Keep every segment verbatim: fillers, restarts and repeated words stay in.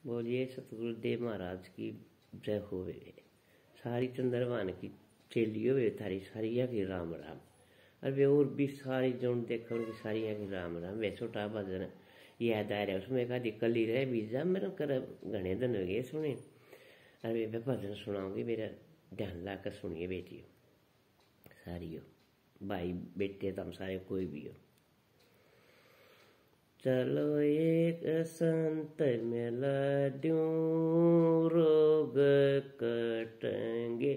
बोलिए सतगुरुदेव महाराज की जय होवे। सारी चंद्रभान की चेलियो वे थारी सारिया की राम राम। और वे और भी सारी जोन देखो उनकी सारिया की राम राम। वे छोटा भजन याद आ रहा उसमें कहा कल ही रहे बीजा मेरे कर घने दिन हो गए सुने। और वे भजन सुनाऊंगी मेरा ध्यान ला कर सुनिए बेटियों सारी हो भाई बेटे तुम सारे कोई भी हो। चलो एक संत मिला दूं रोग कटेंगे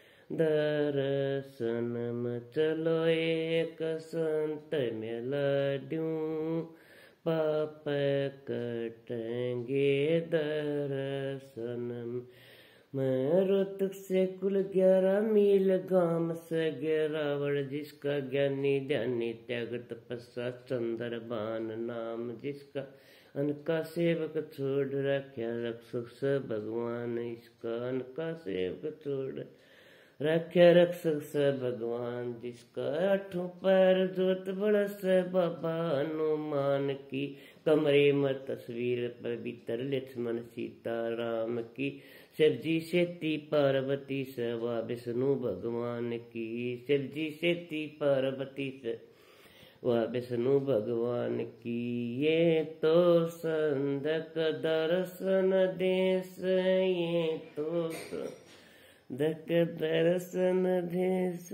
दर्शन में। चलो एक संत मिला दूं पाप कटेंगे दर्शन में। मैं रोहतक से कुल ग्यारह मील गांव से गिरावड़ जिसका ज्ञानी ध्यानी त्याग तपस्या चंद्रभान नाम जिसका अनका सेवक छोड़ रख्या रक्षक से भगवान। इसका अनका सेवक छोड़ रख्या रक्षक से भगवान जिसका आठों पैर जोत बड़ा से बाबा हनुमान की। कमरे में तस्वीर पवित्र लक्ष्मण सीता राम की। शिव जी सेती पार्वती से वा विष्णु भगवान की। शिव जी सेती पार्वती से वा विष्णु भगवान की। ये तो संदक दर्शन देश ये तो संदक दर्शन देश।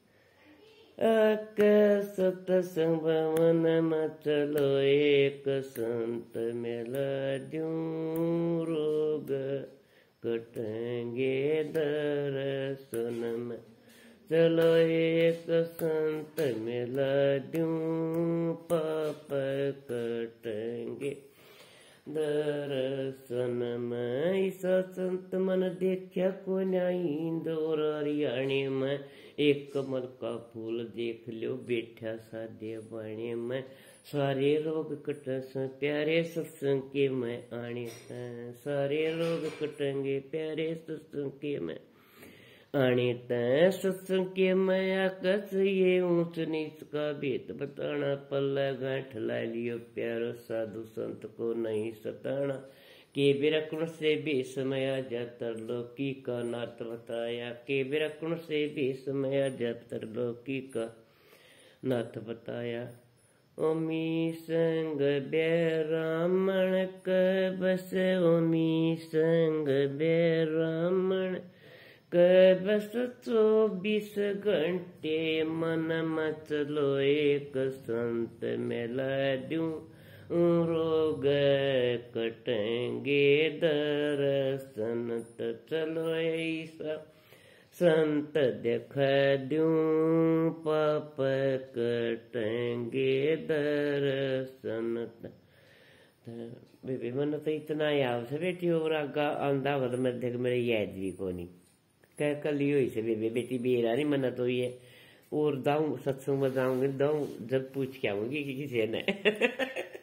सत्संग भवन में चलो एक संत मिला दूं रोग कटेंगे दर्शन में। चलो एक संत मिला दूं पाप कटेंगे दर्शन में। ऐसा संत मन देखा को इंदौर हरियाणे में। एक कमल का फूल देख लो बैठा सा देवाने में। सारे रोग कटेंगे प्यारे सत्संग के में आने तैं। सारे रोग कटेंगे प्यारे सत्संग के में आने तैं। सत्संग के में आकस ये ऊंच नीच का भेद बताना। पल्ला गांठ ला लियो प्यारो साधु संत को नहीं सताना। के विरकुण से भी समय जातर लोकी का नाथ बताया। के विरकुण से भी समय जातर लोकी का नाथ बताया। ओमी संग ब्राह्मण क बस ओमी संग ब्राह्मण क बस चौबीस घंटे मन मचलो एक संत मिला दूं रोग कटेंगे दर्शन। तो चलो ऐसा संत दिखा दूं पाप कटेंगे दर्शन। बेबी मन तो इतना याद से बेटी और आगा आंदा वध मध्य मेरे याद भी को नहीं कह कल ही से बेबी बेटी बेरा नहीं मना तो ये और दाऊं सत्संग में जाऊंगी दाऊं जब पूछ के आऊंगी कि किसी ने